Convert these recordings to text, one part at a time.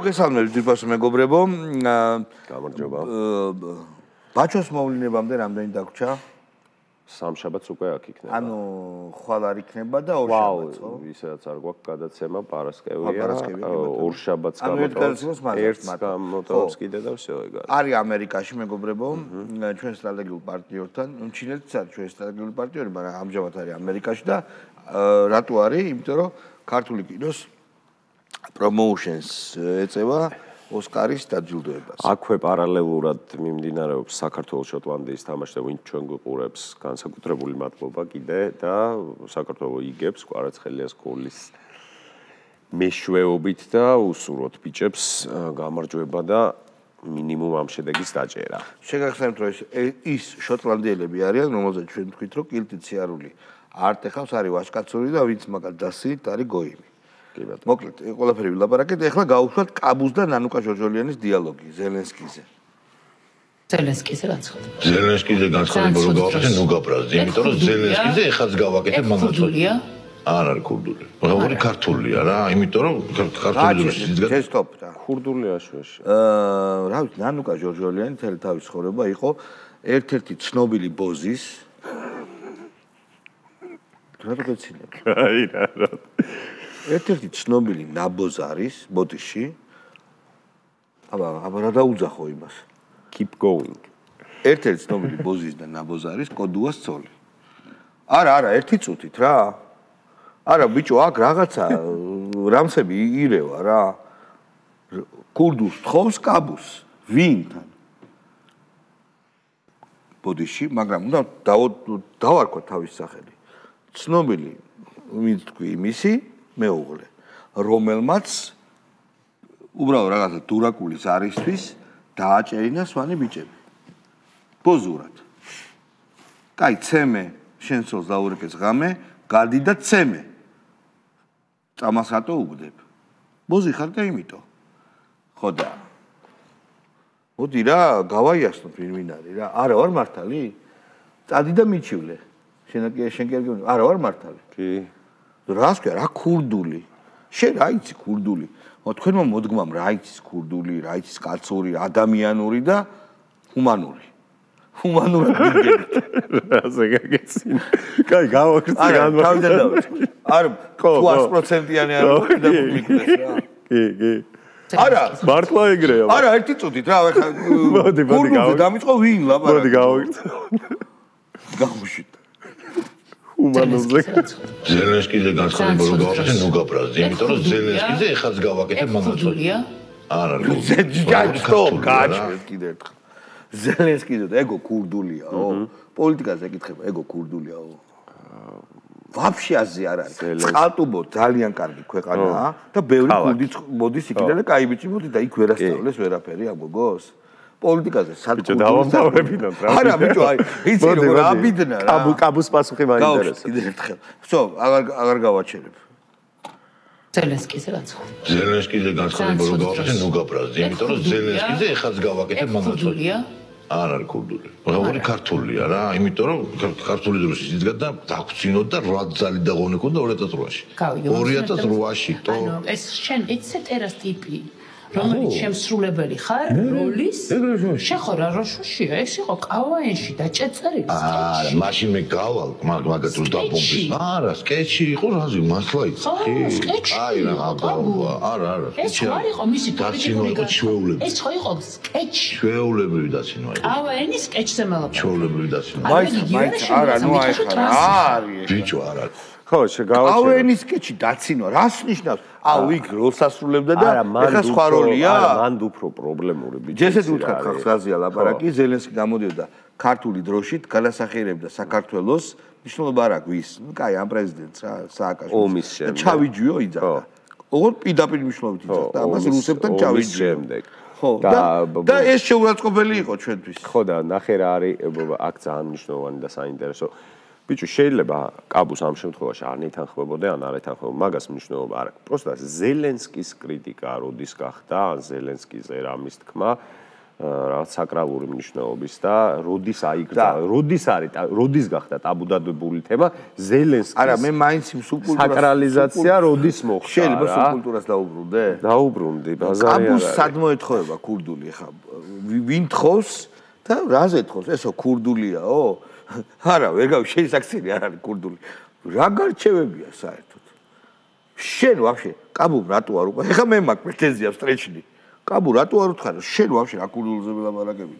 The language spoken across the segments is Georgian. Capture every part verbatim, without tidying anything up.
მოგესალმებით ძვირფასო მეგობრებო. გამარჯობა. ბაჩოს მოვლენებამდე რამდენი დაგვრჩა? სამშაბათს უკვე აქ იქნება. ანუ ხვალ არ იქნება და ორ შაბათს, ხო? ვისაც არ გვაქვს გადაცემა, პარასკევია, ორ შაბათს გამოტოვებს. ერთს გამოტოვებს კიდე და всё ეგ არის. არის ამერიკაში მეგობრებო, ჩვენ სტრატეგიულ პარტნიორთან, ჩინეთიც არის ჩვენ სტრატეგიული პარტნიორი, მაგრამ ამჟამად არის ამერიკაში და რატო არის? იმიტომ რომ ქართული კინოს promotions ეწევა ოსკარის დაჯილდოებას. აქვე პარალელურად მიმდინარეობს საქართველოს შოტლანდიის თამაში და ვინც ჩვენ გვიყურებს, განსაკუთრებული მადლობა კიდე და საქართველოს იგებს კვარაცხელიას გოლის მეშვეობით და უსურვოთ ბიჭებს გამარჯვება და მინიმუმ ამ შედეგის დაჭერა. შეგახსენებთ რომ ის შოტლანდიელები არიან, რომელზეც ჩვენ თქვით რომ კილტი ციარული არ ტეხავს, არის ვაჟკაცური და ვინც მაგათ დასინით არის გოიმი. მოკლედ, ყველაფერი ვილაპარაკეთ. ეხლა გავუშვათ კაბუს და ნანუკა ჟორჟოლიანის დიალოგი ზელენსკიზე. ზელენსკიზე განცხადება. ზელენსკიზე განცხადება რო გავაკეთე ნუგაბრაზი, იმიტომ რომ ზელენსკიზე ეხაც გავაკეთებ მაგას. ქურდულია? არ არის ქურდული. როგორი ქართულია რა, იმიტომ რომ ქართული ძროშიც ჩესტოპ რა. ქურდულია შვეში. აა, რა ვიცი, ნანუკა ჟორჟოლიანი თელი თავის ცხოვრება იყო ერთ-ერთი ცნობილი ბოზის. რა გეცინებ? აი რა რა. ერთ-ერთი ცნობილი ნაბოზარის ბოდიში. აბა, აბა რა დაუძახო იმას. Keep going. ერთ-ერთი ცნობილი ბოზის და ნაბოზარის კოდუას ცოლი. არა, არა, ერთი წუთით რა. არა, ბიჭო, აქ რაღაცა რამსები ირევა რა. კურდულს თხოვს კაბუს. ვინთან? ბოდიში, მაგრამ უნდა დავარქვა თავის სახელი. ცნობილი, ვინც თქვი იმისი მეუღლე, რომელმაც უბრალოდ რაღაცა დურაკულის არისთვის დააჭერინა სვანი ბიჭები. ბოზურად. კაი, ცემე, შენ სულს დაურეკეს ღამე, გადი და ცემე. წამას რატო უგდებ? ბოზი ხარ და იმიტომ. ხო და. მოდი რა, გავაიასნოთ ვინ ვინ არის რა. არა ვარ მართალი? წადი და მიჩივლე. შენ კი შენ კი არა ვარ მართალი? კი. რას ქვია რა ქურდული? შენ რა იცი ქურდული? თქვენმა მოდგმამ რა იცის ქურდული, რა იცის კაცური, ადამიანური და ჰუმანური. ჰუმანურად მიგებით. რაზე გაგეცინა? კაი, გავაკეთე განვა. არა, თავიდან დავიწყე. არა, თუ sto პროცენტიანი არ ვიყიდე და მიგდეს რა. კი, კი. არა, მართლა ეგრეა. არა, ერთი წუთით რა, ახლა მოდი, მოდი გავაკეთე. დამიწყო ვინ ლაპარაკი? მოდი გავაკეთე. გამოშვით. უმანოზე. ზელენსკიზე განცხადება რო გავაკეთე ნუგაბრაზი, იმიტომ რომ ზელენსკიზე ეხაც გავაკეთებ მაგას. ქურდულია? არ არის. ჯაჭტო, გაჩვენე კიდე ერთხელ. ზელენსკიზე და ეგო ქურდულიაო. პოლიტიკაზე ეკითხება, ეგო ქურდულიაო. ვაფშე აზე არ არის. წყალტუბო ძალიან კარგი ქვეყანაა და ბევრი ქურდი მოდის იქიდან და კაი ბიჭი მოდი და იქ ვერასწავლეს ვერაფერი ამ გოგოს. პოლიტიკაზე ბიჭო დავამთავრებინოთ რა. არა ბიჭო, აი, იცი როგორ აბიდნა რა. კაბუ კაბუს პასუხი მაინტერესებს. კიდე ერთხელ. всё, აღარ აღარ გავაჩერებ. ზელენსკიზე განცხადება. ზელენსკიზე განცხადება რო გავაკეთე ნუგაბრაზი, იმიტომ რომ ზელენსკიზე ეხაც გავაკეთებ მაგას. ქურდულია? არ არის ქურდული. როგორი ქართულია რა, იმიტომ რომ ქართული ძროშიც იდგა და დაგვრცინოთ და რვა ძალი დაღონეკო და ორი ათას რვაში. ორი ათას რვაში თო. ანუ ეს შენ იცი ტერას ტიპი. რომელიც შემსრულებელი ხარ როლის? შენ ხო რა როშუშია? ეს იყო კავაენში დაჭეწერილი სკეჩი. არა, მაშინ მე გავალ, მაგათ რო დაპომპეს. არა, სკეჩი იყო რაზი, მასლა იცი. სკეჩი. აი რა გაბა. არა, არა. ეს ხო არ იყო მისი პოლიტიკური ჩვეულები. ეს ხო იყო სკეჩი. ჩვეულებრივი დაცინვა იყო. კავაენის სკეჩზე მალაპარაკე. ჩვეულებრივი დაცინვა. მაინც მაინც არა, ნუ აი ხარ. არის. ბიჭო არა. ხო, შეგავაჩერე. კავენის სკეჩი დაცინვა, რას ნიშნავს? აუ, იქ როლს ასრულებდა და ეხლა სხვა როლია? არა, მან უფრო პრობლემური ბიჭი. ჯესეთ უთხრა ხალხს რაზეა ლაპარაკი, ზელენსკი გამოდიოდა ქართული დროშით, განასახიერებდა საქართველოს, მნიშვნელობა არ აქვს ვის. ნუ კაი, ამ პრეზიდენტს რა, სააკაშვილს. ომის შემდეგ. ჩავიჯიო იძახა. ოღონდ პირდაპირ მნიშვნელობით იძახა და ამას რუსებთან ჩავიჯიო. შემდეგ. ხო, და და ეს შეურაცხყოფელი იყო ჩვენთვის. ხო და ნახე რა არის აქ ძალიან მნიშვნელოვანი და საინტერესო. ბიჭო, შეიძლება კაბუს ამ შემთხვევაში არ ნეთანხმებოდე, ან არ ეთანხმებო, მაგას მნიშვნელობა არ აქვს. პროსტა ზელენსკის კრიტიკა როდის გახდა, ან ზელენსკიზე რამის თქმა, რაღაც საკრალური მნიშვნელობის და როდის აიგდა, როდის არის, როდის გახდა ტაბუდადებული თემა ზელენსკის. არა, მე მაინც სუბკულტურას საკრალიზაცია როდის მოხდა? შეიძლება სუბკულტურას დაუბრუნდე? დაუბრუნდი, ბაზარი არა. კაბუს სად მოეთხოვება ქურდული ხა? ვინ თხოვს და რაზე თხოვს? ესო ქურდულიაო? არა, ვერ გავი შეიძლება არ არის ქურდული. რა გარჩევებია საერთოდ? შენ ვაფშე კაბუმ რატო არ უკვე? ეხა მე მაქვს პრეტენზია სტრეჩნი. კაბუ რატო არ უთხარ? შენ ვაფშე რა ქურდულზე ველაპარაკები?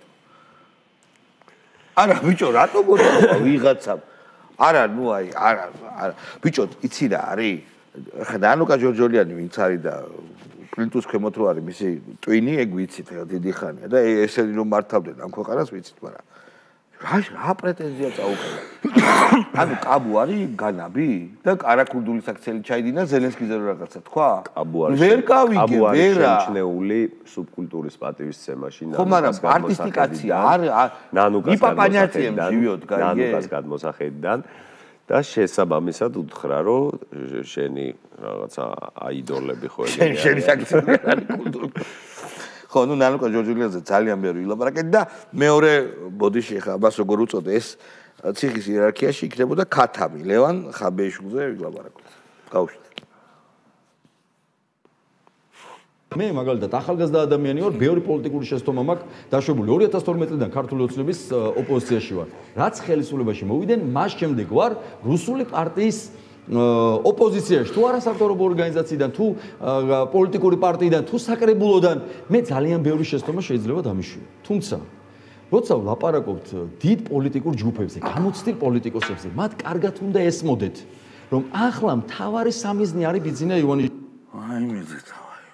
არა, ბიჭო, რატო მოთხოვა ვიღაცამ? არა, ნუ აი, არა, არა. ბიჭო, იცი რა არის? ხა დანუკა ჯორჯოლიანი ვინც არის და პლინტუს ქვემოთ რო არის მისი ტვინი, ეგ ვიცით, ხა დიდი ხანია და ესენი რომ მართავდნენ ამ ქვეყანას ვიცით, მაგრამ რა რა პრეტენზია წაუყენა? ანუ კაბუ არის განაბი და კარაქურდული საქციელი ჩაიდინა ზელენსკიზე რო რაღაცა თქვა? კაბუ არის ვერ გავიგე, ვერა. შემჩნეული სუბკულტურის პატივისცემაში. ხო, მაგრამ არტისტიკაცია არ ნანუკას გადმოსახედიდან, ნანუკას გადმოსახედიდან და შესაბამისად უთხრა, რომ შენი რაღაცა აიდოლები ხო ეგრე. შენი საქციელი არის კულტურული. ხო, ნუ ნანუკა ჯორჯოლიაძე ძალიან ბევრი ვილაპარაკეთ და მეორე ბოდიში ხა მას როგორ უწოდე ეს ციხის იერარქიაში იქნებოდა ქათამი, ლევან ხაბეიშვილზე ვილაპარაკოთ. გავუშვით. მე მაგალითად ახალგაზრდა ადამიანი ვარ, ბევრი პოლიტიკური შეცდომა მაქვს დაშვებული. ორი ათას თორმეტი წლიდან ქართული ოცნების ოპოზიციაში ვარ. რაც ხელისუფლებაში მოვიდნენ, მას შემდეგ ვარ რუსული პარტიის ოპოზიციაში, თუ არასამთავრობო ორგანიზაციიდან, თუ პოლიტიკური პარტიიდან, თუ საკრებულოდან, მე ძალიან ბევრი შეცდომა შეიძლება დამიშვია. თუმცა, როცა ვლაპარაკობთ დიდ პოლიტიკურ ჯგუფებზე, გამოცდილ პოლიტიკოსებზე, მათ კარგად უნდა ესმოდეთ, რომ ახლა მთავარი სამიზნე არის ბიძინა ივანიშვილი. აი მეძე თავი.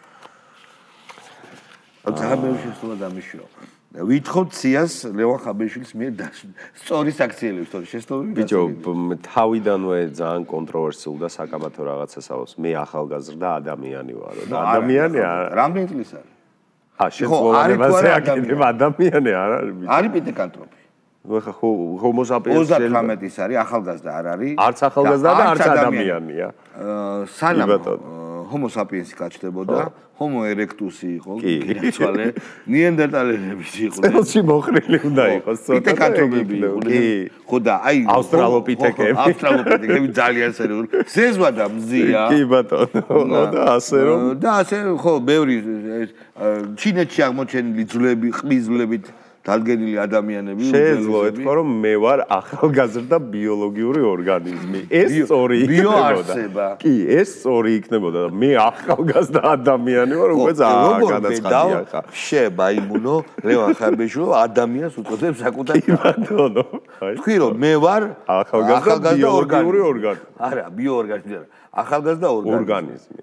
ძალიან ბევრი შეცდომა დამიშვია. ვითხოვთ სიას ლევან ხაბეიშვილის მიერ სწორი საქციელების თორე შეცდომები. ბიჭო, თავიდანვე ძალიან კონტროვერსიულ და საკამათო რაღაცას ავს. მე ახალგაზრდა ადამიანი ვარო და ადამიანი არა. რამდენი წლის არის? ხა, შეცვალებაზე აკეთებ ადამიანი არ არის ბიჭო. არის პიტეკანტროპი. ნუ ხა ჰომო საპიენს ოცდათხმეტის არის, ახალგაზრდა არ არის. არც ახალგაზრდა და არც ადამიანია. სანამ ჰომო საპიენსი გაჩნდებოდა, ჰომო ერექტუსი იყო, გიცვალე, ნიენდერტალელების იყვნენ. წელში მოხრილი უნდა იყოს, ცოტა პიტეკანტროპები იყვნენ. ხო და აი ავსტრალოპითეკები. ავსტრალოპითეკები ძალიან სერიოზული. ზეზვა და მზია. კი ბატონო, და ასე რომ და ასე ხო, ბევრი ჩინეთში აღმოჩენილი ძვლები, ყბის ძვლებით დადგენილი ადამიანები შეეძლო ეთქვა რომ მე ვარ ახალგაზრდა ბიოლოგიური ორგანიზმი. ეს სწორი იქნებოდა. კი, ეს სწორი იქნებოდა და მე ახალგაზრდა ადამიანი ვარ, უკვე ძალიან განაცხადია ხა. შეება იმუნო ლევან ხაბეიშვილო ადამიანს უწოდებს საკუთარ ბატონო. თქვი რომ მე ვარ ახალგაზრდა ბიოლოგიური ორგანიზმი. არა, ბიოორგანიზმი არა, ახალგაზრდა ორგანიზმი.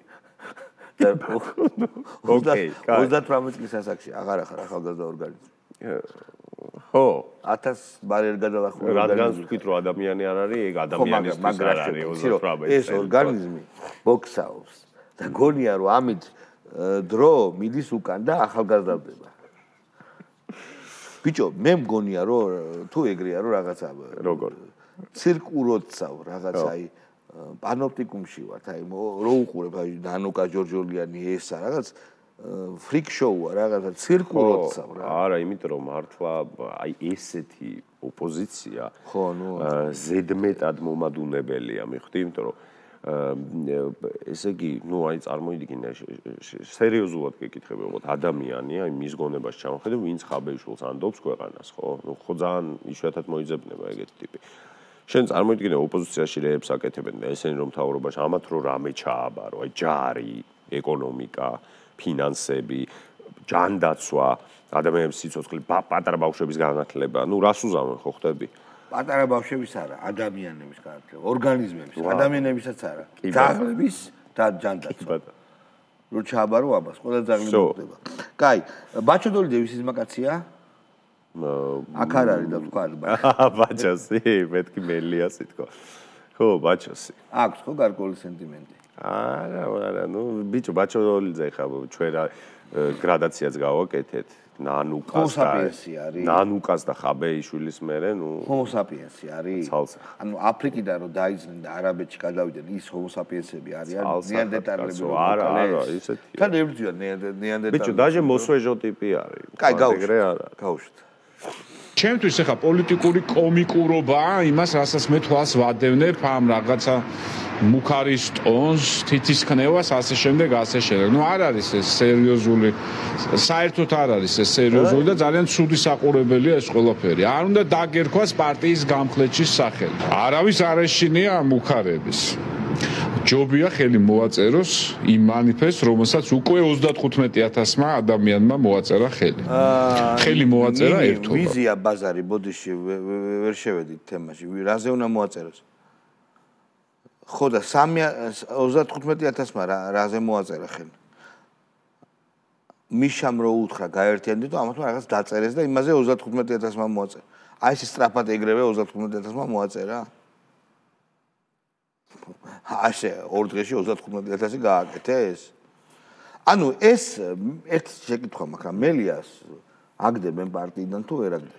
ოკეი, ოცდათვრამეტ წლის ასაკში აღარ ახარ ახალგაზრდა ორგანიზმი. ხო, ათას ბარერ გადალახული. რადგან ვთქვით რომ ადამიანი არ არის, ეგ ადამიანისთვის არ არის ოცდათვრამეტი. ეს ორგანიზმი ბოქსაობს და გონია რომ ამით დრო მიდის უკან და ახალგაზრდდება. ბიჭო, მე მგონია რომ თუ ეგრეა რომ რაღაცა როგორ ცირკუროცავ რაღაცა აი პანოპტიკუმში ვარ, აი რო უყურებ აი დანუკა ჯორჯოლიანი ესა რაღაც ფრიკ შოუა რაღაცა ცირკუროცავ რა. არა, იმიტომ რომ მართლა აი ესეთი ოპოზიცია ხო, ნუ ზედმეტად მომადუნებელია, მიხვდი, იმიტომ რომ ესე იგი, ნუ აი წარმოიდგინე სერიოზულად გეკითხები, როგორც ადამიანი, აი მის გონებას ჩამოხედე, ვინც ხაბეიშვილს ანდობს ქვეყანას, ხო? ნუ ხო ძალიან იშვიათად მოიძებნება ეგეთი ტიპი. შენ წარმოიდგინე ოპოზიციაში რეებს აკეთებენ და ესენი რომ მთავრობაში ამათ რო რამე ჩააბარო, აი ჯარი, ეკონომიკა, ფინანსები, ჯანდაცვა, ადამიანების სიცოცხლე, პატარა ბავშვების განათლება, ნუ რას უზამენ ხო ხდები? პატარა ბავშვების არა, ადამიანების განათლება, ორგანიზმების, ადამიანებისაც არა. ძაღლების და ჯანდაცვა. რო ჩააბარო ამას, ყველა ძაღლი მოხდება. კაი, ბაჩოდოლი დევისის მაკაცია? აქ არ არის და თქვა ბაჩოსი, მეთქი მელია სიტყვა. ხო, ბაჩოსი. აქვს ხო გარკვეული სენტიმენტი? არა, არა, ნუ ბიჭო, ბაჩოდოლიძე ხა ჩვენ გრადაციაც გავაკეთეთ ნანუკას და ნანუკას და ხაბეიშვილის მერე, ნუ ჰომო საპიენსი არის. ანუ აფრიკიდან რო დაიძნენ და არაბეთში გადავიდნენ, ის ჰომო საპიენსები არიან, ნეანდერტალები რო არა, არა, ისეთი. თან ებრძვია ნეანდერტალები. ბიჭო, დაჟე მოსვეჟო ტიპი არის. კაი, გაუშვით. გაუშვით. ჩემთვის ახლა პოლიტიკური კომიკურობაა იმას, რასაც მე თვალს ვადევნებ ამ რაღაცა მუქარის ტონს, თითისქნევას, ასე შემდეგ, ასე შემდეგ. ნუ არ არის ეს სერიოზული, საერთოდ არ არის ეს სერიოზული და ძალიან ცუდი საყურებელია ეს ყველაფერი. არ უნდა დაგერქვას პარტიის გამხლეჩის სახელი. არავის არ ეშინია მუქარების. ჯობია ხელი მოაწეროს იმ მანიფესტს, რომელსაც უკვე ოცდათხუთმეტი ათასმა ადამიანმა მოაწერა ხელი. ხელი მოაწერა ერთობა. ვიზია ბაზარი ბოდიში ვერ შევედით თემაში. რაზე უნდა მოაწეროს? ხო და ოცდათხუთმეტი ათასმა რაზე მოაწერა ხელი? მიშამ რო უთხრა გაერთიანდი და ამათმა რაღაც დაწერეს და იმაზე ოცდათხუთმეტი ათასმა მოაწერა. აი ეს სწრაფად ეგრევე ოცდათხუთმეტი ათასმა მოაწერა. ასე ორ დღეში ოცდათხუთმეტი ათასი გააკეთეს. ანუ ეს ერთ შეკითხვა მაქვს რა მელიას აგდებენ პარტიიდან თუ ვერ აგდებენ?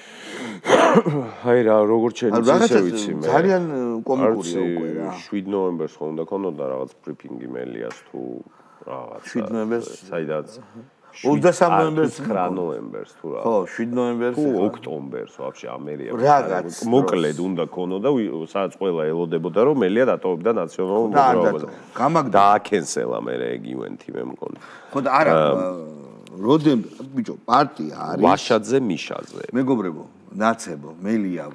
აი რა როგორ შეიძლება ისე ვიცი მე. ძალიან კომიკურია უკვე რა. შვიდ ნოემბერს ხო უნდა ქონოდა რაღაც ბრიფინგი მელიას თუ რაღაც. შვიდ ნოემბერს საიდაც ოცდასამ ნოემბერს ცხრა ნოემბერს თუ რა. ხო, შვიდ ნოემბერს. თუ ოქტომბერს ვაფშე ამერია. მოკლედ უნდა ქონოდა, სადაც ყველა ელოდებოდა რომ მელია დატოვებდა ნაციონალურ მოძრაობას. დააკენსელა მე ეგ ივენთი მე მგონი. ხო და არა როდემ ბიჭო პარტია არის ვაშაძე მიშაძე. მეგობრებო, ნაცებო, მელიავ.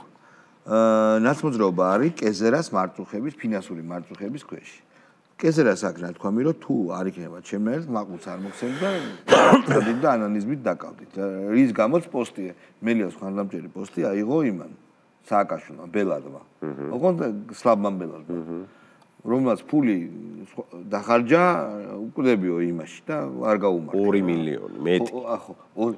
აა ნაცმოძრაობა არის კეზერას მარწუხების, ფინანსური მარწუხების ქვეშ. კეზერას აქ ნათქვამი რომ თუ არ იქნება ჩემი ერთ მაყურს არ მოგცემთ და წოდით და ანალიზით დაკავდით. რის გამოც პოსტი მელიას ხანლამჭერი პოსტი აიღო იმან სააკაშვილმა ბელადმა. ოღონდ სლავმან ბელადმა. რომელსაც ფული დახარჯა უკვდებიო იმაში და არ გაუმართა. ორი მილიონი მეტი. ახო,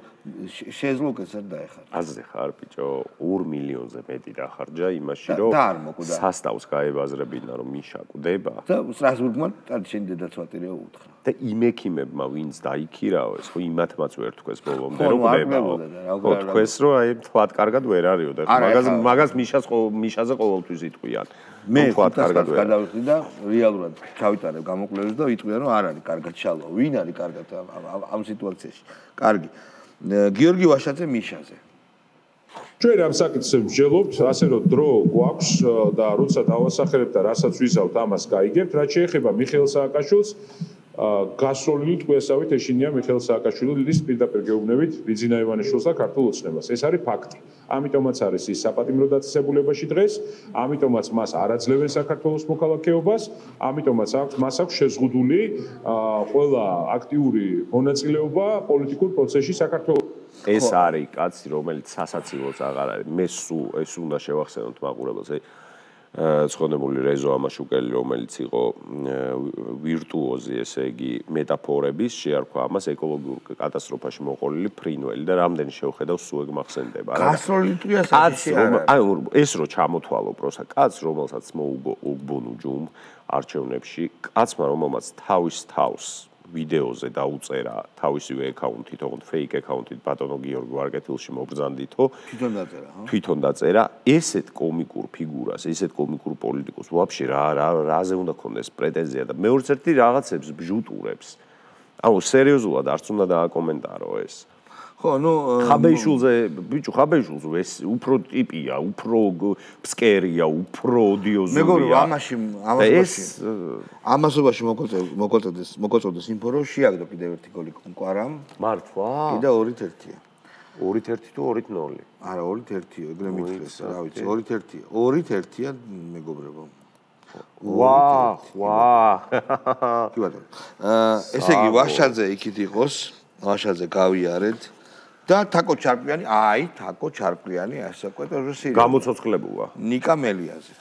შეზლოკეს არ დაეხარა. აზე ხარ ბიჭო, ორ მილიონზე მეტი დახარჯა იმაში რომ სასტავს გაებაზრებინა რომ მიშა კვდება. და სტრასბურგმა შენ დედაც ვატირია უთხრა. და იმექიმებმა ვინც დაიქირავეს, ხო იმათმაც ვერ თქვეს ბოლომდე რომ კვდებაო. ხო თქვეს რომ აი თქვათ კარგად ვერ არისო და მაგას მაგას მიშას მიშაზე ყოველთვის იტყვიან. მე თქვათ კარგად გადავიხდი და რეალურად ჩავიტარებ გამოკვლევებს და ვიტყვიან რომ არ არის კარგად შალვა. ვინ არის კარგად ამ სიტუაციაში? კარგი. გიორგი ვაშაძე მიშაზე. ჩვენ ამ საკითხებს ვშელობთ, ასე რომ დრო გვაქვს და როცა დავასახელებ და რასაც ვიზავთ, ამას გაიგებთ. რაც შეეხება მიხეილ სააკაშვილს, გასროლილი ტყვიასავით ეშინია მიხეილ სააკაშვილის პირდაპირ გეუბნებით ბიძინა ივანიშვილს და ქართულ ოცნებას. ეს არის ფაქტი. ამიტომაც არის ის საპატიმრო დაწესებულებაში დღეს, ამიტომაც მას არ აძლევენ საქართველოს მოქალაქეობას, ამიტომაც მას აქვს შეზღუდული ყველა აქტიური მონაწილეობა პოლიტიკურ პროცესში საქართველოს. ეს არის კაცი, რომელიც სასაცილოც აღარ არის. მე სულ ეს უნდა შევახსენოთ მაყურებელს. ცხონებული რეზო ამაშუკელი, რომელიც იყო ვირტუოზი, ესე იგი, მეტაფორების, შეარქვა ამას ეკოლოგიურ კატასტროფაში მოყოლილი ფრინველი და რამდენი შევხედავ სულ ეგ მახსენდება. გასროლილი ტყვიასავით არა. აი ეს რო ჩამოთვალო პროსა კაც, რომელსაც მოუგო ოგბონუ ჯუმ არჩევნებში, კაცმა რომელმაც თავის თავს ვიდეოზე დაუწერა თავისივე აკაუნთით, ოღონდ ფეიქ აკაუნთით ბატონო გიორგი ვარკეთილში მობრძანდითო. თვითონ დაწერა, ხო? თვითონ დაწერა. ესეთ კომიკურ ფიგურას, ესეთ კომიკურ პოლიტიკოს ვაფშე რა რა რაზე უნდა ქონდეს პრეტენზია და მეორეც ერთი რაღაცებს ბჟუტურებს. ანუ სერიოზულად არც უნდა დააკომენტარო ეს. ხო, ნუ ხაბეიშულზე, ბიჭო, ხაბეიშულზე ეს უფრო ტიპია, უფრო ფსკერია, უფრო ოდიოზულია. მეგობრებო, ამაში ამასობაში ამასობაში მოკოწოდეს, მოკოწოდეს ინფო რომ შეაგდო კიდევ ერთი გოლი კონკვარამ. მართლა? კიდე ორით ერთია. ორით ერთი თუ ორით ნოლი? არა, ორით ერთია, ეგრე მითხრეს, რა ვიცი, ორით ერთია. ორით ერთია, მეგობრებო. ვა, ვა. კი ბატონო. აა, ესე იგი, ვაშაძე იქით იყოს, ვაშაძე გავიარეთ. და თაკო ჩარკვიანი, აი, თაკო ჩარკვიანი, ასე ყვეტა რუსი. გამოცოცხლებულა. ნიკა მელიაზე.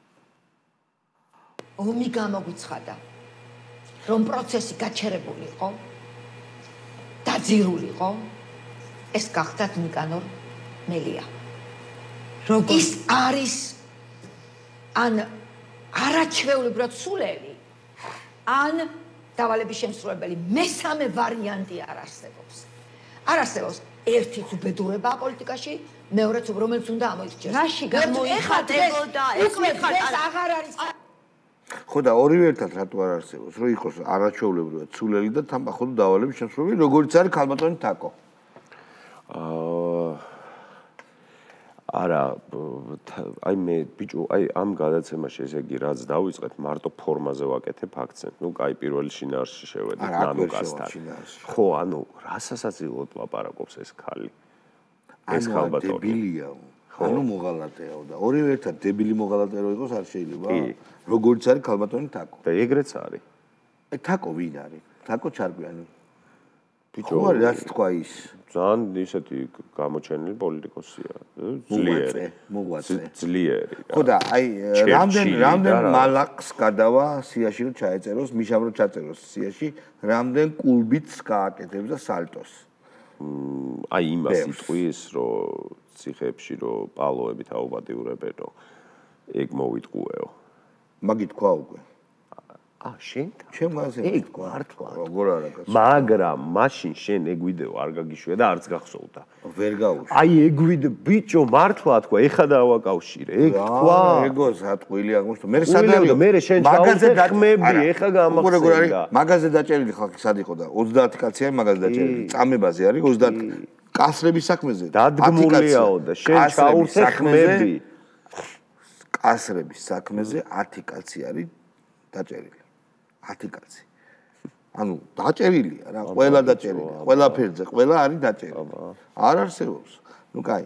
ომი გამოგვიცხადა, რომ პროცესი გაჩერებული იყო, დაძირული იყო, ეს გახდათ ნიკანორ მელია. როგორ ის არის ან არაჩვეულებრივად სულელი, ან დავალების შემსრულებელი მესამე ვარიანტი არ არსებობს. არ არსებობს ერთიც უბედურებაა პოლიტიკაში, მეორეც რომელიც უნდა ამოიქცეს. რაში გამოიხატებოდა ეს ეს აღარ არის. ხო და ორივე ერთად რატო არ არსებობს, რომ იყოს არაჩვეულებრივად ცულელი და თამბახო დავალების შემსრულებელი, როგორც არის ქალბატონი თაკო. აა არა, აი მე ბიჭო, აი ამ გადაცემაში ესე იგი რაც დავიწყეთ, მარტო ფორმაზე ვაკეთებ აქცენტ. ნუ კაი პირველი შინაარსში შევედით ნანუკასთან. ხო, ანუ რასასაცილოდ ლაპარაკობს ეს ქალი. ეს ქალბატონი. დებილია. ანუ მოღალატეაო და ორივე ერთად დებილი მოღალატე რო იყოს არ შეიძლება. როგორც არის ქალბატონი თაკო. და ეგრეც არის. აი თაკო ვინ არის? თაკო ჩარგვიანი. ბიჭო, რაც თქვა ის ძალიან ისეთი გამოჩენილი პოლიტიკოსია. ძლიერი. მოგვაწე. ძლიერი. ხო და აი რამდენ რამდენ მალაკს გადავა სიაში რომ ჩაეწეროს, მიშამ რომ ჩაწეროს სიაში, რამდენ კულბიც გააკეთებს და სალტოს. აი იმას იტყვის, რომ ციხეებში რომ პალოები თაობადიურებენ, რომ ეგ მოვიტყუეო. მაგით თქვა უკვე. ა შენ ჩემ გაზეთში ეგ მართლა როგორ არა გასა მაგრამ მაშინ შენ ეგ ვიდეო არ გაგიშვია და არც გახსოვდა ვერ გაუშვი აი ეგ ვიდეო ბიჭო მართლა თქვა ეხა დავაკავშირე ეგ თქვა ეგოს ატყვილი აღმოჩნდა მე სადარიო მე შენ მაგაზე დახმები ეხა გამახსენდა მაგაზე დაჭერილი ხალხი სად იყო და ოცდაათი კაცი არის მაგაზე დაჭერილი წამებაზე არის ოცდაათი კასრების საქმეზე დადგმულიაო და შენ ჩაურთე ხმები კასრების საქმეზე ათი კაცი არის დაჭერილი ათი კაცი. ანუ დაჭერილია რა, ყველა დაჭერილია, ყველა ფერზე, ყველა არის დაჭერილი. არ არსებობს. ნუ კაი.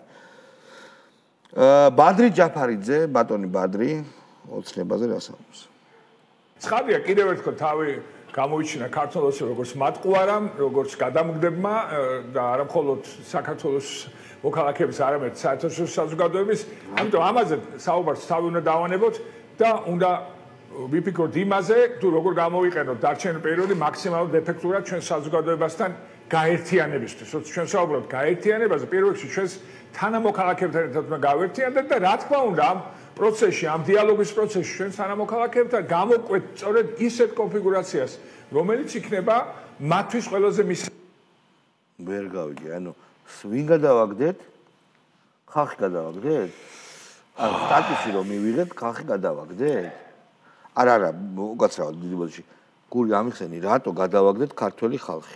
აა ბადრი ჯაფარიძე, ბატონი ბადრი, ოცნებაზე რასაუბრს. ცხადია, კიდევ ერთხელ თავი გამოიჩინა ქართლოსი როგორც მატყუარამ, როგორც გადამგდებმა და არა მხოლოდ საქართველოს მოქალაქეების, არამედ საერთაშორისო საზოგადოების, ამიტომ ამაზე საუბარს თავი უნდა დავანებოთ და უნდა ვიფიქროთ იმაზე, თუ როგორ გამოვიყენოთ დარჩენილი პერიოდი მაქსიმალურად ეფექტურად ჩვენ საზოგადოებასთან გაერთიანებისთვის. როცა ჩვენ საუბრობთ გაერთიანებაზე, პირველ რიგში ჩვენს თანამოქალაქეებთან ერთად უნდა გავერთიანდეთ და რა თქმა უნდა, ამ პროცესში, ამ დიალოგის პროცესში ჩვენ თანამოქალაქეებთან გამოვყვეთ სწორედ ისეთ კონფიგურაციას, რომელიც იქნება მათთვის ყველაზე მის ვერ გავიგე, ანუ ვინ გადავაგდეთ? ხალხი გადავაგდეთ? ანუ სტატუსი რომ მივიღეთ, ხალხი გადავაგდეთ? არა არა უკაცრავად დიდი ბოდიში გული ამიხსენი რატო გადავაგდეთ ქართველი ხალხი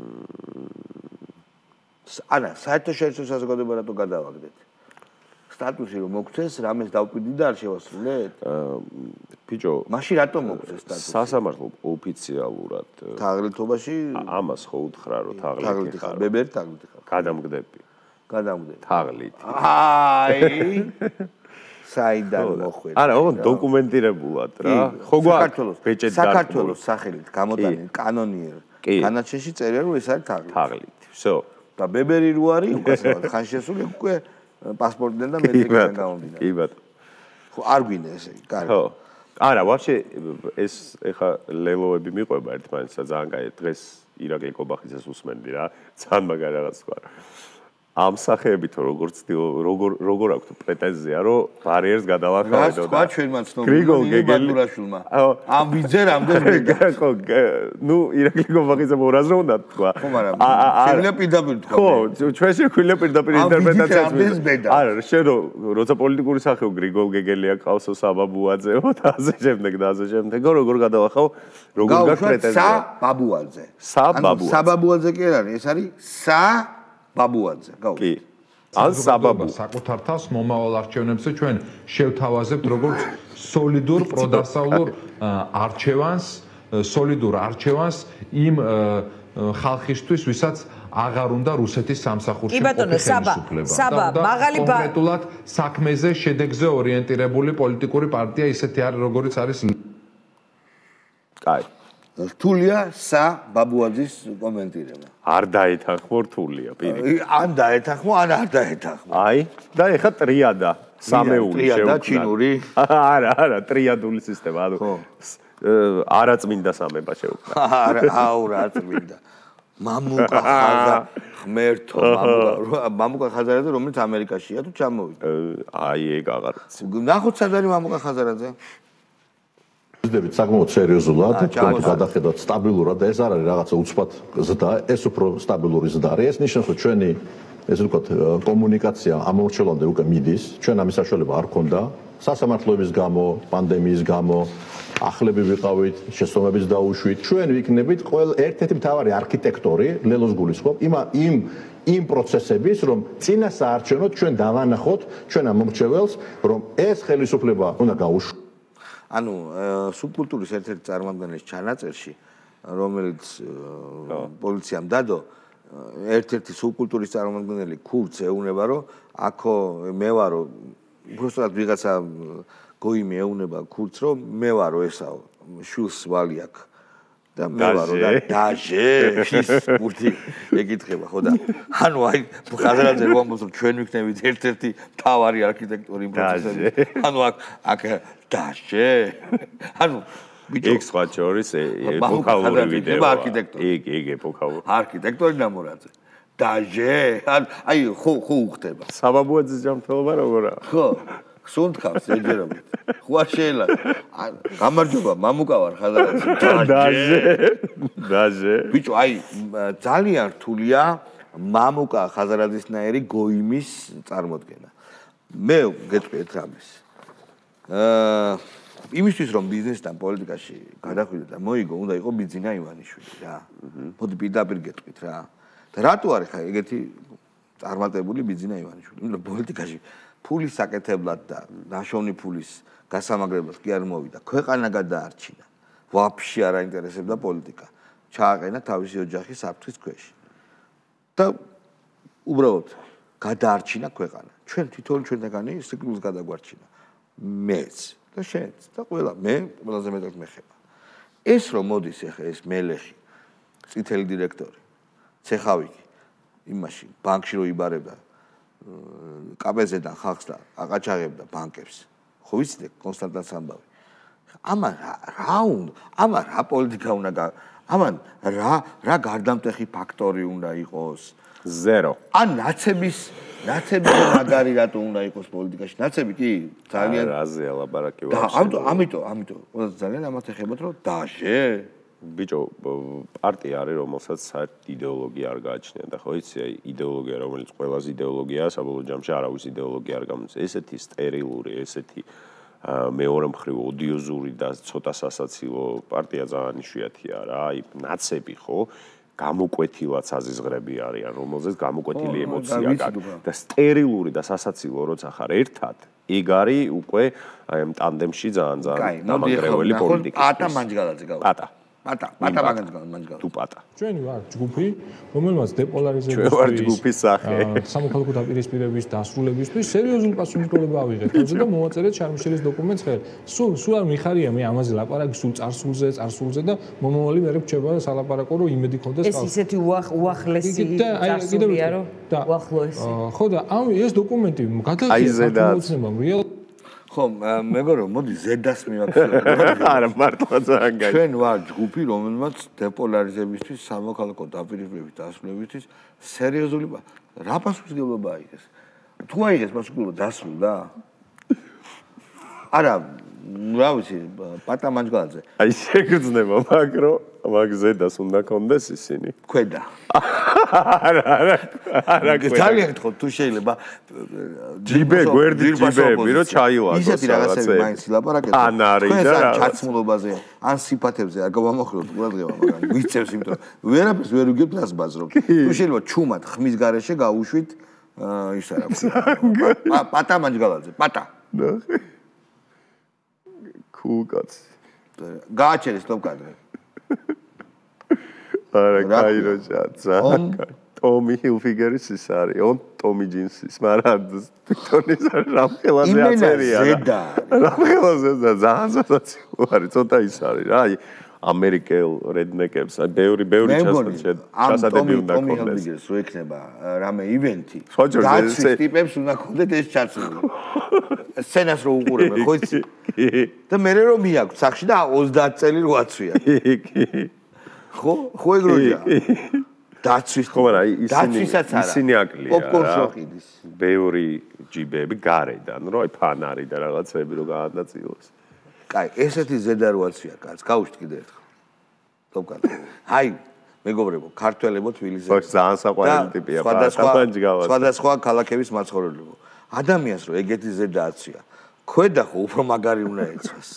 არა საერთაშორისო საზოგადოება რატო გადავაგდეთ სტატუსი რომ მოგცეს რამეს დავკვირდი და არ შევასრულეთ ბიჭო მაშინ რატო მოგცეს სტატუსი სასამართლო ოფიციალურად თაღლითობაში ამას ხო უთხრა რომ თაღლითი ხარ ბებერ თაღლითი ხარ გადამგდები გადამგდები თაღლითი აი საიდან მოხვედი. არა, ოღონდ დოკუმენტირებულად რა. ხო საქართველოს ბეჭედი საქართველოს სახელით გამოტანილი კანონიერ განაჩენში წერია რომ ეს არის თაღლითი. თაღლითი. всё. და ბებერი რო არის უკაცრავად ხან შესული უკვე პასპორტიდან და მეტრიკიდან გამომდინარე. კი ბატონო. ხო არ გვინდა ესე იგი, კარგი. ხო. არა, ვაფშე ეს ეხა ლელოები მიყვება ერთმანეთსა ძალიან კაი დღეს ირაკლი კობახიძეს უსმენდი რა. ძალიან მაგარი რაღაც თქვა. ამ სახეებით როგორ როგორ როგორ აქვს პრეტენზია რომ ბარიერს გადავახავდო და რა ჩვენმა ცნობილი ბატურაშვილმა ამ ვიძე რამდენი ხო ნუ ირაკლი კობახიძე მორაზრო უნდა თქვა ხო მაგრამ შეგვიძლია პირდაპირ თქვა ხო ჩვენ შეგვიძლია პირდაპირ ინტერპრეტაციას არა შენ როცა პოლიტიკური სახეო გრიგოლ გეგელია ყავსო საბაბუაძეო და ასე შემდეგ და ასე შემდეგ როგორ გადავახავ როგორ გაქვს პრეტენზია საბაბუაძე საბაბუაძე საბაბუაძე კი არ არის ეს არის სა ბაბუაძე, გავიგე. კი. ან საბაბუ. საკუთარ თავს მომავალ არჩევნებზე ჩვენ შევთავაზებთ როგორც სოლიდურ პროდასავლურ არჩევანს, სოლიდურ არჩევანს იმ ხალხისთვის, ვისაც აღარ უნდა რუსეთის სამსახურში ყოფილი ხელისუფლება. საბა, მაღალი კონკრეტულად საქმეზე, შედეგზე ორიენტირებული პოლიტიკური პარტია ისეთი არის, როგორიც არის. კაი. რთულია სა ბაბუაძის კომენტირება. არ დაეთანხმო რთულია პირი. ან დაეთანხმო, ან არ დაეთანხმო. აი, და ეხა ტრიადა, სამეული შევქნა. ტრიადა ჩინური. არა, არა, ტრიადული სისტემა, ანუ არაწმინდა სამება შევქნა. არა, აუ რა წმინდა. მამუკა ხაზა ღმერთო, მამუკა, მამუკა ხაზარაძე რომელიც ამერიკაშია თუ ჩამოვიდა. აი ეგ აღარ ვიცი. ნახოთ სად არის მამუკა ხაზარაძე? ვიზდებით საკმაოდ სერიოზულად, თქვენ გადახედავთ სტაბილურად და ეს არ არის რაღაცა უცბად ზრდა, ეს უფრო სტაბილური ზრდა არის. ეს ნიშნავს, რომ ჩვენი ესე ვთქვათ, კომუნიკაცია ამორჩევლამდე უკვე მიდის, ჩვენ ამის საშუალება არ ქონდა, სასამართლოების გამო, პანდემიის გამო, ახლები ვიყავით, შეცდომებიც დაუშვით, ჩვენ ვიქნებით ყოველ ერთ-ერთი მთავარი არქიტექტორი, ლელოს გულისხმობ, იმ იმ იმ პროცესების, რომ წინა საარჩევნოდ ჩვენ დავანახოთ ჩვენ ამორჩეველს, რომ ეს ხელისუფლება უნდა გაუშვათ. ანუ სუბკულტურის ერთ-ერთი წარმომადგენლის ჩანაწერში, რომელიც პოლიციამ დადო, ერთ-ერთი სუბკულტურის წარმომადგენელი ქურდს ეუბნება, რომ აქო მე ვარო, უბრალოდ ვიღაცა გოიმი ეუბნება ქურდს, რომ მე ვარო ესაო, შვილს ვალი აქ და მე ვარო და დაჟე, ის პურტი ეკითხება, ხო და ანუ აი ხაზარაძე რომ ამბობს, რომ ჩვენ ვიქნებით ერთ-ერთი მთავარი არქიტექტორი იმ პროცესში. ანუ აქ აქ დაჟე. ანუ იქ სხვა შორის ეპოქალური ვიდეო. იქ იქ ეპოქალური. არქიტექტორი ნამორაძე. დაჟე. აი ხო ხო უხდება. საბაბუაძის ჯანმრთელობა როგორა? ხო. სუნთქავს ეჯერობით. ხო არ შეიძლება. გამარჯობა, მამუკა ვარ ხაზარაძე. დაჟე. დაჟე. ბიჭო, აი ძალიან რთულია მამუკა ხაზარაძისნაირი გოიმის წარმოქმნა. მე გეტყვით რამეს. აა იმისთვის რომ ბიზნესთან პოლიტიკაში გადახვიდე და მოიგო, უნდა იყო ბიძინა ივანიშვილი რა. მოდი პირდაპირ გეტყვით რა. და რატო არის ხა ეგეთი წარმატებული ბიძინა ივანიშვილი? იმიტომ რომ პოლიტიკაში ფულის საკეთებლად და ნაშოვნი ფულის გასამაგრებლად კი არ მოვიდა. ქვეყანა გადაარჩინა. ვაფშე არ აინტერესებდა პოლიტიკა. ჩააყენა თავისი ოჯახის საფრთხის ქვეშ. და უბრალოდ გადაარჩინა ქვეყანა. ჩვენ თვითონ ჩვენთაგანი სიკვდილს გადაგვარჩინა. მეც და შენც და ყველა მე ყველაზე მეტად მეხება. ეს რომ მოდის ახლა ეს მელეხი, წითელი დირექტორი, ცეხავიკი, იმაში ბანკში რო იბარებდა კაპეზედან ხალხს და აყაჩაღებდა ბანკებს. ხო ვიცით კონსტანტინე სამბავი. ამან რა უნდა, ამან რა პოლიტიკა უნდა, ამან რა რა გარდამტეხი ფაქტორი უნდა იყოს? ზერო. ან ნაცების ნაცები მაგარი რატო უნდა იყოს პოლიტიკაში? ნაცები კი ძალიან რაზეა ლაპარაკი ვარ. და ამიტომ ამიტომ ამიტომ ყველაზე ძალიან ამათ ეხებათ რომ დაჟე. ბიჭო, პარტია არის, რომელსაც საერთოდ იდეოლოგია არ გააჩნია და ხო იცი, აი იდეოლოგია, რომელიც ყველაზე იდეოლოგიაა, საბოლოო ჯამში არავის იდეოლოგია არ გამოდის. ესეთი სტერილური, ესეთი მეორე მხრივ ოდიოზური და ცოტა სასაცილო პარტია ძალიან იშვიათია რა. აი ნაცები ხო გამოკვეთილად საზიზღრები არიან, რომელზეც გამოკვეთილი ემოცია გაქვს და სტერილური და სასაცილო როცა ხარ ერთად, ეგ არის უკვე აი ამ ტანდემში ძალიან ძალიან დამანგრეველი პოლიტიკა. პატა მანჯგალაძე გავა. პატა. პატა, პატა მანჯგალაძე. თუ პატა. ჩვენი ვარ ჯგუფი, რომელმაც დეპოლარიზების ჩვენ ვარ ჯგუფის სახე. სამოქალაქო დაპირისპირების დასრულებისთვის სერიოზული პასუხისმგებლობა ავიღეთ და მოვაწერეთ შარმიშელის დოკუმენტს ხელ. სულ სულ არ მიხარია მე ამაზე ლაპარაკი, სულ წარსულზე, წარსულზე და მომავალი მე რჩება სალაპარაკო რომ იმედი ქონდეს ეს ისეთი უახლესი წარსულია რომ უახლოესი. ხო და ამ ეს დოკუმენტი გადაღია მოუცნებამ რეალ ხო, მეგორო, მოდი ზედას მივაქცევ. არა, მართლა ძალიან გაიგე. ჩვენ ვარ ჯგუფი, რომელმაც დეპოლარიზებისთვის, სამოქალაქო დაპირისპირების დასრულებისთვის სერიოზული რა პასუხისმგებლობა აიღეს? თუ აიღეს პასუხისმგებლობა დასრულდა? არა, რა ვიცი, პატა მანჯგალაძე. აი შეგრძნება, მაგრო, მაგ ზედას უნდა კონდეს ისინი. ქვედა. არა, არა, არა. ძალიან გითხო, თუ შეიძლება ჯიბე, გვერდი ჯიბეები რო ჩაილაკოს. ისეთი რაღაცები მაინც ლაპარაკეთ. ან არის და რა ჩაცმულობაზე, ან სიფათებზე არ გავამოხროთ ყურადღება, მაგრამ ვიცევს იმიტომ, ვერაფერს ვერ ვიგებ მას ბაზრობ. თუ შეიძლება ჩუმად ხმის გარეშე გაუშვით ის არა. პატა მანჯგალაძე, პატა. კულკაც. გააჩერე სტოპ კადრე. არა, კაიროშა, ძალიან. ტომი ჰილფიგერის ის არის, ონ ტომი ჯინსის, მაგრამ თვითონის რამხელაზე აწერია. ზედა. რამხელაზე და ძალიან სასაცილო არის, ცოტა ის არის რა. აი ამერიკელ რედნეკებს, აი ბევრი ბევრი ჩასადები უნდა კონდეს. ტომი ჰილფიგერის რო იქნება რამე ივენთი. გაცის ტიპებს უნდა კონდეთ ეს ჩაცმული. სცენას რო უყურებენ, ხო იცი? და მე რომ მიაქვს სახში და ოცდაათი წელი რო აცვია. ხო, ხო ეგროია. დაცვის ხო, მაგრამ ისინი ისინი აკლია. პოპკორნს როყიდის. ბევრი ჯიბები გარედან, რო აი ფანარი და რაღაცები რო გაადაწილოს. კაი, ესეთი ზედარუაცია კაც, გავუშვით კიდე ერთხელ. თქო, აი, მეგობრებო, ქართველებო თბილისზე. ხო, ძალიან საყვარელი ტიპია, სხვადასხვა სხვადასხვა ქალაქების მაცხოვრებლებო. ადამიანს რო ეგეთი ზედააცია, ქვედა ხო უფრო მაგარი უნდა ეცვას.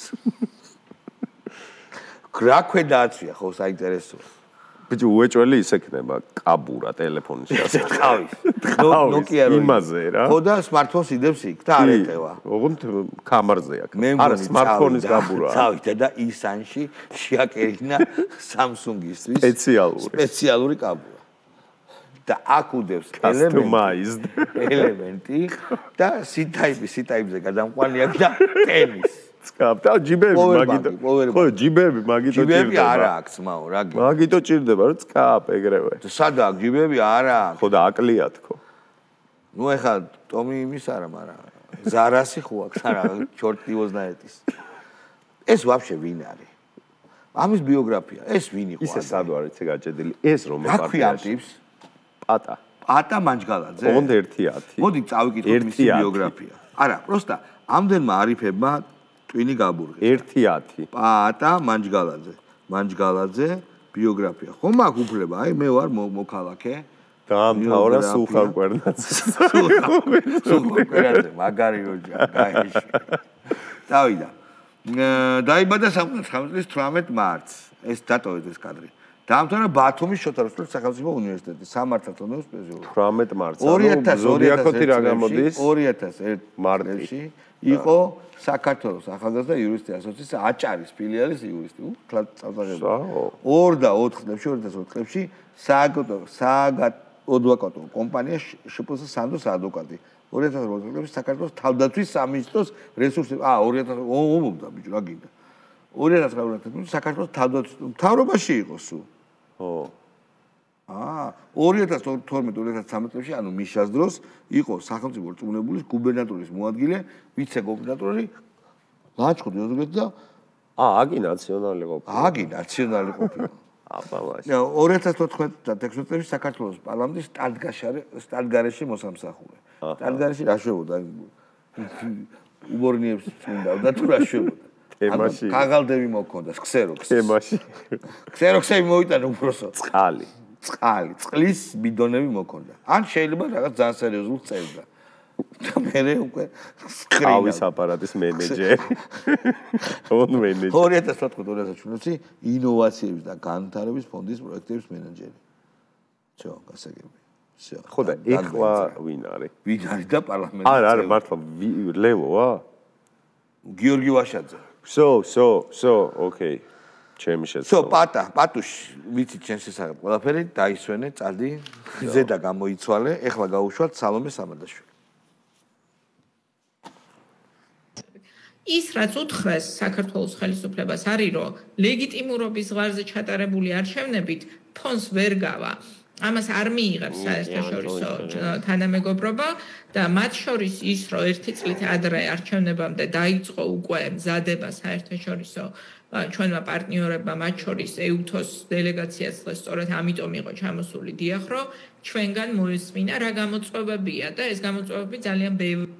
რა ქვედააცია ხო საინტერესოა. ბიჭო, უეჭველი ისექნება კაბურა ტელეფონის ასე ტყავის. ნოკია რო იმაზე რა. ხო და smartphone-ს იდებს იქ და არ ეტევა. ოღონდ კამარზე აქ. არა, smartphone-ის კაბურაა. წავიდა და ისანში შეაკერინა Samsung-ისთვის სპეციალური სპეციალური კაბურა. და აქ უდევს customized ელემენტი და C-type, C-type-ზე გადამყვანი აქვს და ტენის. სკაპტა ჯიბები მაგიტო ხო ჯიბები მაგიტო ჭირდება ჯიბები არა აქვს მაო რა გი მაგიტო ჭირდება რომ სკაპ ეგრევე სადა აქვს ჯიბები არა აქვს ხო და აკლია თქო ნუ ეხა ტომი იმის არა მაგრამ ზარასი ხო აქვს არა ჩორტი ოზნაეტის ეს ვაფშე ვინ არის ამის ბიოგრაფია ეს ვინ იყო ისე სად არის ეგ გაჭედილი ეს რომ პარტიაში პატა პატა მანჯგალაძე ოღონდ ერთი ათი მოდი წავიკითხოთ მისი ბიოგრაფია არა პროსტა ამდენმა არიფებმა ტვინი გაბურღი. ერთი ათი. პატა მანჯგალაძე. მანჯგალაძე ბიოგრაფია. ხომ მაქვს უფლება? აი მე ვარ მოქალაქე. დაამთავრა სულხან-კვერნაძე. სულხან-კვერნაძე მაგარი როჯა გაიში. დავიდა. დაიბადა სამოცდათხამეტი წლის თვრამეტ მარტს. ეს დატოვეთ ეს კადრი. დაამთავრა ბათუმის შოთა რუსთაველის სახელმწიფო უნივერსიტეტი. სამართალდანობის სპეციალობა. თვრამეტ მარტს. ორი ათას ზოდიაქოთი რა გამოდის? ორი ათას ერთ მარტში იყო საქართველოს ახალგაზრდა იურისტი ასოციაციის აჭარის ფილიალის იურისტი. უ წავდაღება. ორ და ოთხ წლებში, ორი ათას ოთხ წლებში საადვოკატო კომპანია შპს სანდოს ადვოკატი. ორი ათას ოთხ წლებში საქართველოს თავდაცვის სამინისტროს რესურსები. აა ორი ათას ომობდა ბიჭო, რა გინდა. ორი ათას ოთხ წლებში საქართველოს თავდაცვის მთავრობაში იყო სულ. ხო. აა ორი ათას თორმეტ ორი ათას ცხრამეტ წლებში ანუ მიშას დროს იყო სახელმწიფო რწმუნებულის გუბერნატორის მოადგილე, ვიცე-გუბერნატორი ლაჩხუთი ოზურგეთი და აა აგი ნაციონალი ყოფილა. აგი ნაციონალი ყოფილა. აბა მაშინ. ორი ათას თოთხმეტ და ექვსმეტ წლებში საქართველოს პარლამენტის სტატგარეში მოსამსახურე. სტატგარეში რა შვებოდა? უბორნიებს წმინდავდა თუ რა შვებოდა? თემაში. კაღალდები მოქონდა, ქსეროქსი. თემაში. ქსეროქსები მოიტანა უბრალოდ. წყალი. წყალი, წყლის ბიდონები მოქონდა. ან შეიძლება რაღაც ძალიან სერიოზულ წერდა. და მე უკვე ყავის აპარატის მენეჯერი. ონ მენეჯერი. ორი ათას თოთხმეტ ორი ათას შვიდმეტი ინოვაციების და განვითარების ფონდის პროექტების მენეჯერი. всё, გასაგები. всё. ხო და ეხლა ვინ არის? ვინ არის და პარლამენტში? არა, არა, მართლა ლევოა? გიორგი ვაშაძე. всё, всё, всё, ოკეი. ჩემი შეცდომა. всё, პატა, პატუშ, ვიცი ჩემს შესახებ ყველაფერი, დაისვენე, წადი, ზედა გამოიცვალე, ეხლა გაუშვათ სალომე სამადაშვილი. ის რაც უთხრეს საქართველოს ხელისუფლებას არის, რომ ლეგიტიმურობის ზღვარზე ჩატარებული არჩევნებით ფონს ვერ გავა. ამას არ მიიღებს საერთაშორისო თანამეგობრობა და მათ შორის ის, რომ ერთი წლით ადრე არჩევნებამდე დაიწყო უკვე მზადება საერთაშორისო ჩვენმა პარტნიორებმა, მათ შორის ეუთოს დელეგაციაც დღეს სწორედ ამიტომ იყო ჩამოსული დიახ, რომ ჩვენგან მოესმინა რა გამოწვევებია და ეს გამოწვევები ძალიან ბევრი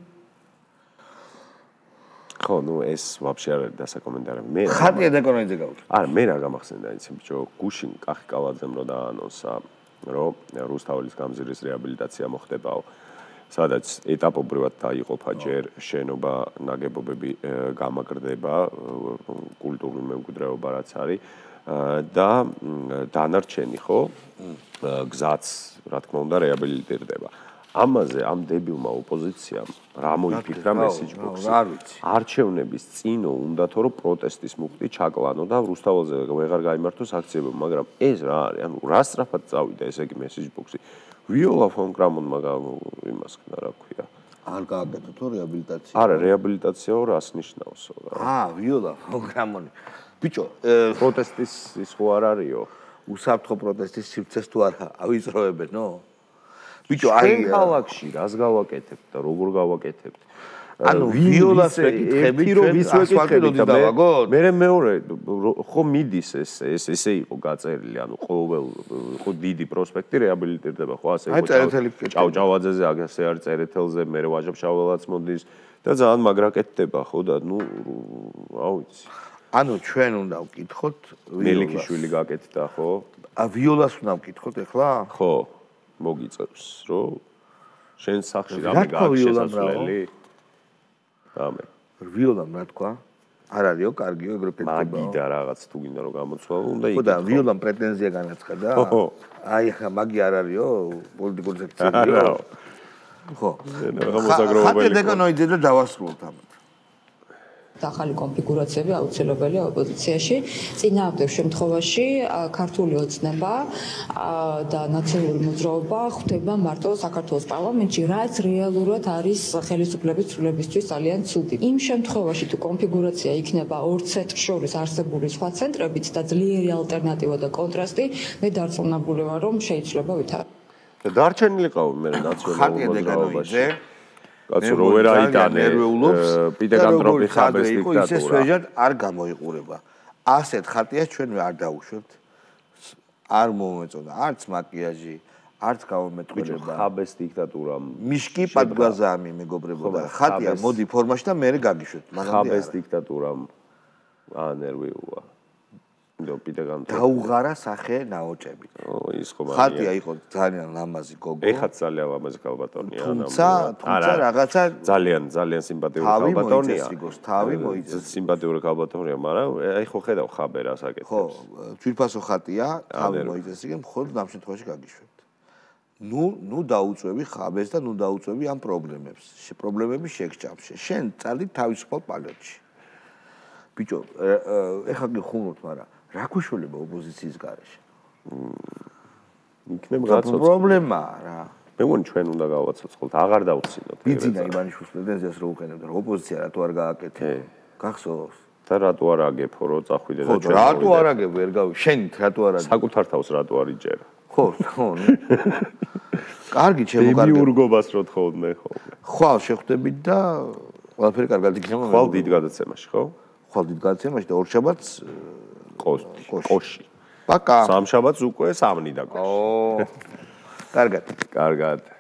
ხო, ნუ ეს ვაფშე არ არის დასაკომენტარი. მე ხატია დაკონაიძე გავუშვი. არა, მე რა გამახსენდა იცი ბიჭო, გუშინ კახიკალაძემ რო დაანონსა, რომ რუსთაველის გამზირის რეაბილიტაცია მოხდებაო. სადაც ეტაპობრივად დაიყოფა ჯერ შენობა ნაგებობები გამაგრდება, კულტურული მემკვიდრეობა რაც არის და დანარჩენი ხო გზაც რა თქმა უნდა რეაბილიტირდება. ამაზე ამ დებილმა ოპოზიციამ რა მოიფიქრა მესიჯბოქსი. არჩევნების წინო უნდათო რომ პროტესტის მუხტი ჩაკლანო და რუსთაველზე ვეღარ გაიმართოს აქციები, მაგრამ ეს რა არის? ანუ რა სწრაფად წავიდა ესე იგი მესიჯბოქსი. ვიოლა ფონ კრამონმა იმას ქნა რა ქვია. არ გააკეთო თუ რეაბილიტაცია? არა, რეაბილიტაციაო რას ნიშნავსო? აა, ვიოლა ფონ კრამონი. ბიჭო, პროტესტის ის ხო არ არისო? უსაფრთხო პროტესტის სივრცეს თუ არ ავიწროებენო? ბიჭო, აი ქალაქში რას გავაკეთებთ და როგორ გავაკეთებთ? ანუ ვიოლას ვეკითხები ჩვენ ასფალტი დავაგოთ? მე მეორე ხო მიდის ეს ეს ესე იყო გაწერილი, ანუ ყოველ ხო დიდი პროსპექტი რეაბილიტირდება, ხო ასე იყო. ჭავჭავაძეზე აგასე არის წერეთელზე, მე ვაჟაბშაველაც მოდის და ძალიან მაგრაკეთდება, ხო და ნუ აუცი. ანუ ჩვენ უნდა ვკითხოთ მელიქიშვილი გაკეთდა, ხო? ა ვიოლას უნდა ვკითხოთ ეხლა? ხო, მოგიწევს, რომ შენ სახში რამე გააქვს შესაძლებელი? რამე. ვიოლამ რა თქვა? არ არისო, კარგიო, ეგრე კეთდება. მაგიდა რაღაც თუ გინდა რომ გამოცვა, უნდა იქ. ხო და ვიოლამ პრეტენზია განაცხადა? აი ახლა მაგი არ არისო, პოლიტიკური სექციებიო. ხო. ხათე დეგანოიძე და დავასრულოთ ამათ. ახალი კონფიგურაციები აუცილებელია ოპოზიციაში. წინააღმდეგ შემთხვევაში ქართული ოცნება და ნაციონალური მოძრაობა ხვდება მარტო საქართველოს პარლამენტში, რაც რეალურად არის ხელისუფლების ცვლილებისთვის ძალიან ცუდი. იმ შემთხვევაში თუ კონფიგურაცია იქნება ორ ცენტრს შორის არსებული სხვა ცენტრებით და ძლიერი ალტერნატივა და კონტრასტი, მე დარწმუნებული ვარ, რომ შეიძლება ვითარდება. და დარჩენილი ყავ მე ნაციონალური მოძრაობაში. კაცო რო ვერ აიტანე პიტეკანტროპი ხაბეს დიქტატურა. ისე სვეჟად არ გამოიყურება. ასეთ ხატიას ჩვენ არ დაუშვებთ. არ მომეწონა არც მაკიაჟი, არც გამომეტყველება. ხაბეს დიქტატურა. მიშკი პადგვაზამი მეგობრებო და ხატია მოდი ფორმაში და მე გაგიშვეთ. ხაბეს დიქტატურა ანერვიუა. ნუ პიტეკანტროპი. დაუღარა სახე ნაოჭები. ო ის ხო ხატია იყო ძალიან ლამაზი გოგო. ეხაც ძალიან ლამაზი კალბატონია. თუმცა თუმცა რაღაცა ძალიან ძალიან სიმპათიური კალბატონია. თავი მოიწეს. სიმპათიური კალბატონია, მაგრამ აი ხო ხედავ ხაბე რას აკეთებს. ხო, ძვირფასო ხატია, თავი მოიწეს, იგი მხოლოდ ამ შემთხვევაში გაგიშვებთ. ნუ ნუ დაუწევი ხაბეს და ნუ დაუწევი ამ პრობლემებს. პრობლემები შეგჭამში. შენ წალი თავისუფალ პალეტში. ბიჭო, ეხლა გიხუნოთ, მაგრამ რა გვიშველება ოპოზიციის გარეშე? იქნებ გაცოცხლ. პრობლემაა რა. მე მგონი ჩვენ უნდა გავაცოცხლოთ, აღარ დავცინოთ. ბიძინა ივანიშვილის პრეტენზიას რო უყენებდა, რომ ოპოზიცია რატო არ გააკეთე? გახსოვს? და რატო არ აგებო, რო წახვიდე და ჩვენ. ხო, რატო არ აგებ, ვერ გავი. შენით რატო არ აგებ? საკუთარ თავს რატო არ იჯერა? ხო, ხო. კარგი, ჩემო კარგი. მიურგობას რო თხოვდნენ ხოლმე. ხვალ შეხვდებით და ყველაფერი კარგად იქნება. ხვალ დიდ გადაცემაში, ხო? ხვალ დიდ გადაცემაში და ორშაბათს ყოში. პაკა. სამშაბათს უკვე სამნი და ყოში. ო. კარგად. კარგად.